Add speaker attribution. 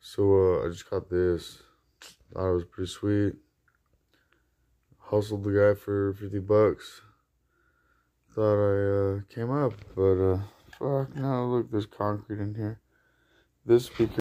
Speaker 1: So I just got this. Thought it was pretty sweet. Hustled the guy for 50 bucks. Thought I came up, but fuck no, look, there's concrete in here. This speaker